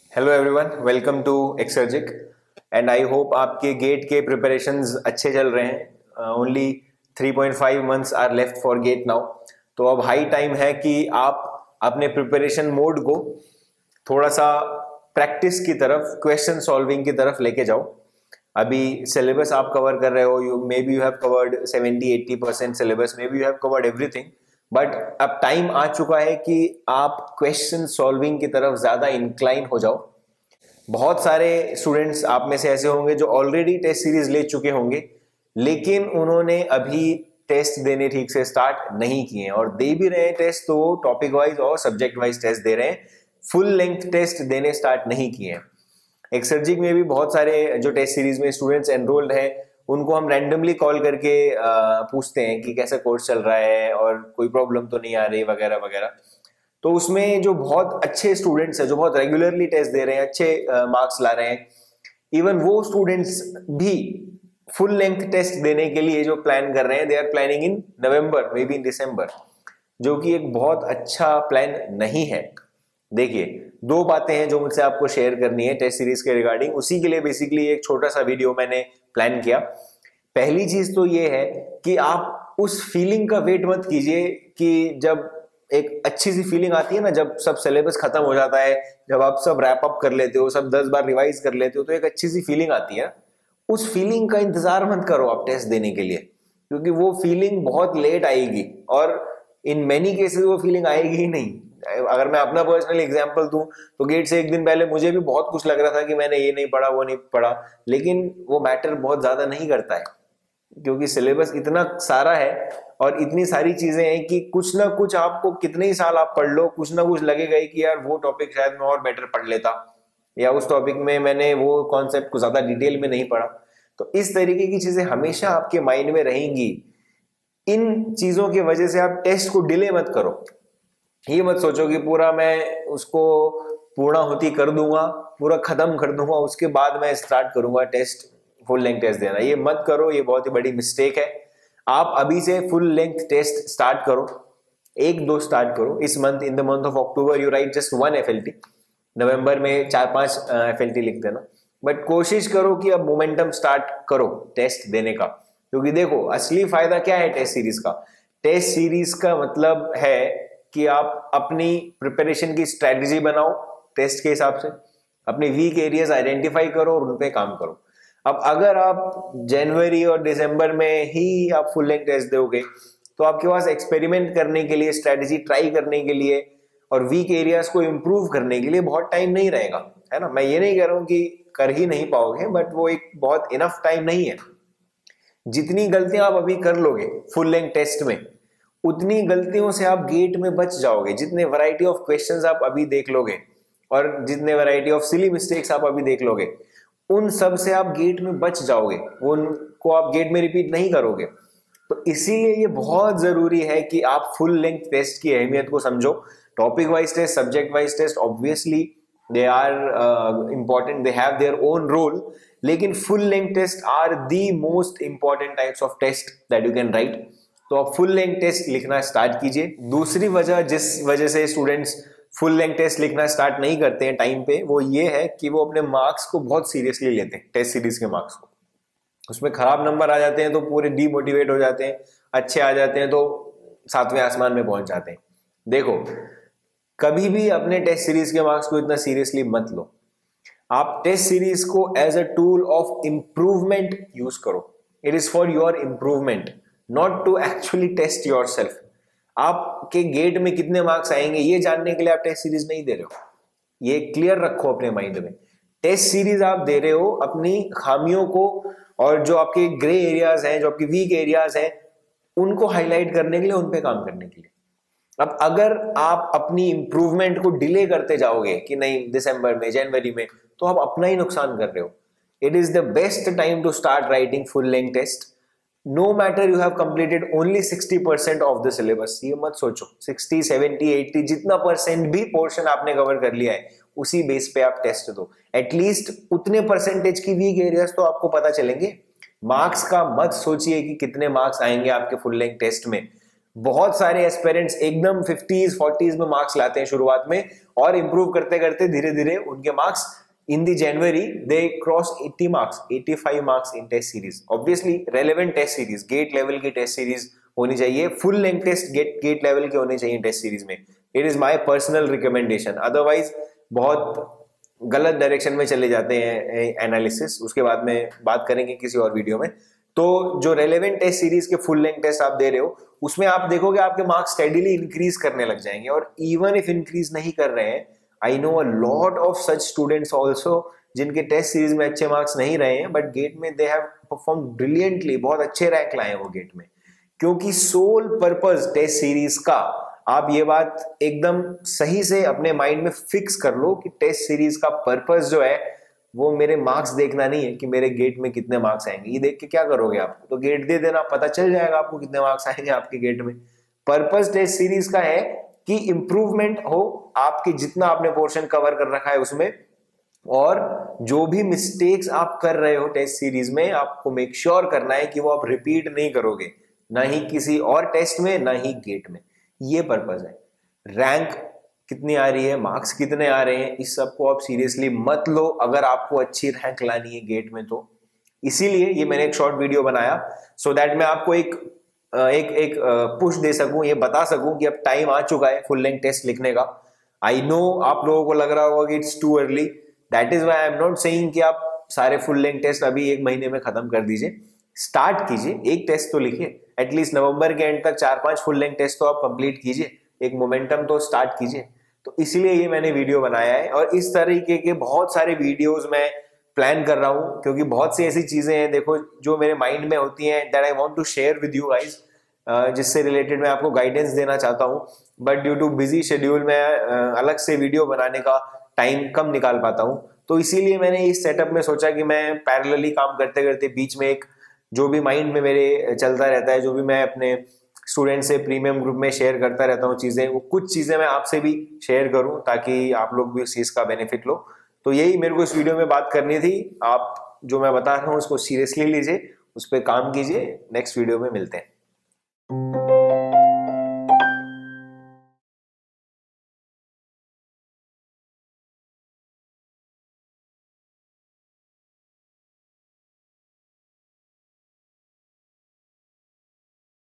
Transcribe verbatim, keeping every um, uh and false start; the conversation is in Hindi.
Hello everyone, welcome to Exergic and I hope आपके गेट के प्रिपरेशंस अच्छे चल रहे हैं। Only three point five months are left for GATE now. तो अब हाई टाइम है कि आप अपने प्रिपरेशन मोड को थोड़ा सा प्रैक्टिस की तरफ, क्वेश्चन सॉल्विंग की तरफ लेके जाओ। अभी सिलेबस आप कवर कर रहे हो, you maybe you have covered seventy eighty percent syllabus, maybe you have covered everything, but अब टाइम आ चुका है कि आप क्वेश्चन सॉल्विंग की तरफ ज्यादा इंक्लाइन हो जाओ। बहुत सारे स्टूडेंट्स आप में से ऐसे होंगे जो ऑलरेडी टेस्ट सीरीज ले चुके होंगे, लेकिन उन्होंने अभी टेस्ट देने ठीक से स्टार्ट नहीं किए हैं, और दे भी रहे हैं टेस्ट तो टॉपिक वाइज और सब्जेक्ट वाइज टेस्ट दे रहे हैं, फुल लेंथ टेस्ट देने स्टार्ट नहीं किए हैं। एक्सर्जिक में भी बहुत सारे जो टेस्ट सीरीज में स्टूडेंट्स एनरोल्ड हैं, उनको हम रैंडमली कॉल करके पूछते हैं कि कैसा कोर्स चल रहा है और कोई प्रॉब्लम तो नहीं आ रही वगैरह वगैरह। तो उसमें जो बहुत अच्छे स्टूडेंट्स हैं, जो बहुत रेगुलरली टेस्ट दे रहे हैं, अच्छे मार्क्स ला रहे हैं, इवन वो स्टूडेंट्स भी फुल लेंथ टेस्ट देने के लिए जो प्लान कर रहे हैं, they are planning in November, maybe in December, जो कि एक बहुत अच्छा प्लान नहीं है। देखिए, दो बातें हैं जो मुझसे आपको शेयर करनी है टेस्ट सीरीज के रिगार्डिंग, उसी के लिए बेसिकली एक छोटा सा वीडियो मैंने प्लान किया। पहली चीज तो ये है कि आप उस फीलिंग का वेट मत कीजिए कि जब एक अच्छी सी फीलिंग आती है ना, जब सब सिलेबस खत्म हो जाता है, जब आप सब रैप अप कर लेते हो, सब दस बार रिवाइज कर लेते हो, तो एक अच्छी सी फीलिंग आती है। उस फीलिंग का इंतजार मत करो आप टेस्ट देने के लिए, क्योंकि वो फीलिंग बहुत लेट आएगी, और इन मेनी केसेस वो फीलिंग आएगी ही नहीं। अगर मैं अपना पर्सनल एग्जांपल दूं तो गेट से एक दिन पहले मुझे भी बहुत कुछ लग रहा था कि मैंने ये नहीं पढ़ा, वो नहीं पढ़ा, लेकिन वो मैटर बहुत ज्यादा नहीं करता है, क्योंकि सिलेबस इतना सारा है और इतनी सारी चीजें हैं कि कुछ ना कुछ आपको कितने ही साल आप पढ़ लो, कुछ ना कुछ लगेगा कि यार वो टॉपिक शायद मैं और बेटर पढ़ लेता, या उस टॉपिक में मैंने वो कॉन्सेप्ट को ज्यादा डिटेल में नहीं पढ़ा। तो इस तरीके की चीजें हमेशा आपके माइंड में रहेंगी। इन चीजों की वजह से आप टेस्ट को डिले मत करो। ये मत सोचो कि पूरा मैं उसको पूर्णाहुति कर दूंगा, पूरा खत्म कर दूंगा, उसके बाद मैं स्टार्ट करूंगा टेस्ट, फुल लेंथ टेस्ट देना। ये मत करो, ये बहुत ही बड़ी मिस्टेक है। आप अभी से फुल लेंथ टेस्ट स्टार्ट करो, एक दो स्टार्ट करो इस month. In the month of October you write just one FLT, नवंबर में चार पांच एफएलटी लिख देना, बट कोशिश करो कि अब मोमेंटम स्टार्ट करो टेस्ट देने का। क्योंकि देखो, असली फायदा क्या है टेस्ट सीरीज का? टेस्ट सीरीज का मतलब है कि आप अपनी प्रिपरेशन की स्ट्रेटजी बनाओ, टेस्ट के हिसाब से अपने वीक एरियाज आइडेंटिफाई करो और उन पे काम करो। अब अगर आप जनवरी और दिसंबर में ही आप फुल लेंथ टेस्ट दोगे, तो आपके पास एक्सपेरिमेंट करने के लिए, स्ट्रेटजी ट्राई करने के लिए और वीक एरियाज को इंप्रूव करने के लिए बहुत टाइम नहीं रहेगा, है ना। मैं ये नहीं कह रहा हूं कि कर ही नहीं पाओगे, बट वो एक बहुत इनफ टाइम नहीं है। जितनी गलतियां आप अभी कर लोगे फुल लेंथ टेस्ट में, उतनी गलतियों से आप गेट में बच जाओगे। जितने वैरायटी ऑफ क्वेश्चंस आप अभी देख लोगे और जितने वैरायटी ऑफ सिली मिस्टेक्स आप अभी देख लोगे, उन सब से आप गेट में बच जाओगे, उनको आप गेट में रिपीट नहीं करोगे। तो इसीलिए ये बहुत जरूरी है कि आप फुल लेंथ टेस्ट की अहमियत को समझो। Topic wise test, subject wise test, obviously they are important, they have their own role, लेकिन full length test are the most important types of test that you can write. तो आप फुल लेंथ टेस्ट लिखना स्टार्ट कीजिए। दूसरी वजह जिस वजह से स्टूडेंट्स फुल लेंथ टेस्ट लिखना स्टार्ट नहीं करते हैं टाइम पे, वो ये है कि वो अपने मार्क्स को बहुत सीरियसली लेते हैं, टेस्ट सीरीज के मार्क्स को। उसमें खराब नंबर आ जाते हैं तो पूरे डीमोटिवेट हो जाते हैं, अच्छे आ जाते हैं तो सातवें आसमान में पहुंच जाते हैं। देखो, कभी भी अपने टेस्ट सीरीज के मार्क्स को इतना सीरियसली मत लो। आप टेस्ट सीरीज को as a tool of improvement use करो। It is for your improvement, not to actually test yourself. आपके गेट में कितने मार्क्स आएंगे ये जानने के लिए आप टेस्ट सीरीज नहीं दे रहे हो, ये क्लियर रखो अपने माइंड में। टेस्ट सीरीज आप दे रहे हो अपनी खामियों को और जो आपके ग्रे एरियाज हैं, जो आपके वीक एरियाज हैं, उनको हाईलाइट करने के लिए, उन पे काम करने के लिए। अब अगर आप अपनी इंप्रूवमेंट को डिले करते जाओगे कि नहीं दिसंबर में, जनवरी में, तो आप अपना ही नुकसान कर रहे हो। It is the best time to start writing full length test, no matter you have completed only sixty percent of the syllabus. ये मत सोचो सिक्सटी, सेवेंटी, एट्टी, जितना परसेंट भी पोर्शन आपने कवर कर लिया है, उसी बेस पे आप टेस्ट दो। एटलीस्ट उतने परसेंटेज की वीक एरियाज तो आपको पता चलेंगे। मार्क्स का मत सोचिए कि कितने मार्क्स आएंगे आपके फुल लेंथ टेस्ट में। बहुत सारे एस्पिरेंट्स एकदम फिफ्टीज फोर्टीज में मार्क्स लाते हैं शुरुआत में, और इंप्रूव करते करते धीरे धीरे उनके marks in the January they cross eighty marks, eighty five marks in test series. Obviously relevant test series, GATE level की टेस्ट सीरीज होनी चाहिए, full length test GATE GATE level के होने चाहिए टेस्ट सीरीज में. It is my personal recommendation. Otherwise बहुत गलत डायरेक्शन में चले जाते हैं एनालिसिस, उसके बाद में बात करेंगे किसी और वीडियो में. तो जो रेलेवेंट टेस्ट सीरीज के फुल लेंथ टेस्ट आप दे रहे हो, उसमें आप देखोगे आपके मार्क्स स्टेडीली इंक्रीज करने लग जाएंगे. और इवन इफ इंक्रीज नहीं कर रहे हैं, I know a lot of such students also जिनके टेस्ट सीरीज में अच्छे मार्क्स नहीं रहे हैं, बट गेट में दे हैव परफॉर्म ब्रिलियंटली, बहुत अच्छे रैंक लाए हैं वो गेट में. क्योंकि सोल पर्पस टेस्ट सीरीज का, आप ये बात एकदम सही से अपने माइंड में फिक्स कर लो कि टेस्ट सीरीज का पर्पस जो है वो मेरे मार्क्स देखना नहीं है कि मेरे गेट में कितने मार्क्स आएंगे. ये देख के क्या करोगे आप, तो गेट दे देना, पता चल जाएगा आपको कितने मार्क्स आएंगे आपके गेट में. पर्पस टेस्ट सीरीज का है कि इंप्रूवमेंट हो आपके, जितना आपने पोर्शन कवर कर रखा है उसमें, और जो भी मिस्टेक्स आप कर रहे हो टेस्ट सीरीज में आपको मेक श्योर sure करना है कि वो आप रिपीट नहीं करोगे, ना ही किसी और टेस्ट में, ना ही गेट में. ये पर्पस है. रैंक कितनी आ रही है, मार्क्स कितने आ रहे हैं, इस सब को आप सीरियसली मत लो अगर आपको अच्छी रैंक लानी है गेट में. तो इसीलिए ये मैंने एक शॉर्ट वीडियो बनाया, सो दैट मैं आपको एक एक एक पुश दे सकूं, ये बता सकूं कि अब टाइम आ चुका है फुल लेंथ टेस्ट लिखने का. आई नो आप लोगों को लग रहा होगा कि it's too early, that is why I am not saying कि आप सारे फुल लेंथ टेस्ट अभी एक महीने में खत्म कर दीजिए. स्टार्ट कीजिए, एक टेस्ट तो लिखिए, एटलीस्ट नवंबर के एंड तक चार पांच फुल लेंथ टेस्ट तो आप कंप्लीट कीजिए, एक मोमेंटम तो स्टार्ट कीजिए. तो इसलिए ये मैंने वीडियो बनाया है, और इस तरीके के बहुत सारे वीडियोस मैं प्लान कर रहा हूं, क्योंकि बहुत सी ऐसी चीजें हैं देखो जो मेरे माइंड में होती हैं that I want to share with you guys, जिससे रिलेटेड मैं आपको गाइडेंस देना चाहता हूं. But due to busy schedule मैं अलग से वीडियो बनाने का टाइम कम निकाल पाता हूं. तो इसीलिए मैंने इस सेटअप में सोचा कि मैं पैरेलली काम करते करते बीच में एक जो भी माइंड में मेरे चलता रहता है, जो भी मैं अपने स्टूडेंट से प्रीमियम ग्रुप में शेयर करता रहता हूँ चीजें, वो कुछ चीजें मैं आपसे भी शेयर करूं ताकि आप लोग भी उस चीज का बेनिफिट लो. तो यही मेरे को इस वीडियो में बात करनी थी. आप जो मैं बता रहा हूँ उसको सीरियसली लीजिए, उस पर काम कीजिए. नेक्स्ट वीडियो में मिलते हैं.